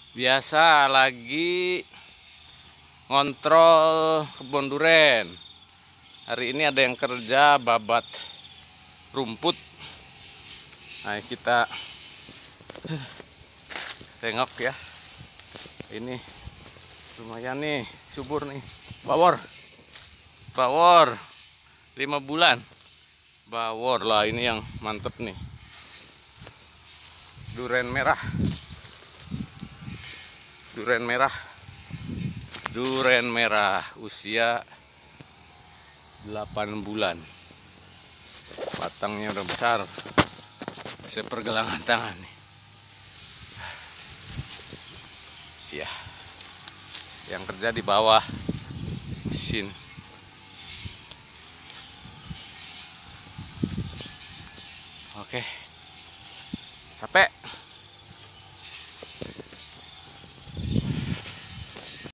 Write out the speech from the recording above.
Biasa lagi ngontrol kebun duren. Hari ini ada yang kerja babat rumput. Nah, kita tengok ya. Ini lumayan nih, subur nih. Bawor 5 bulan. Bawor lah, ini yang mantep nih. Duren merah. Duren merah usia 8 bulan. Batangnya udah besar, sepergelangan tangan nih. Ya, yang kerja di bawah mesin. Oke, capek.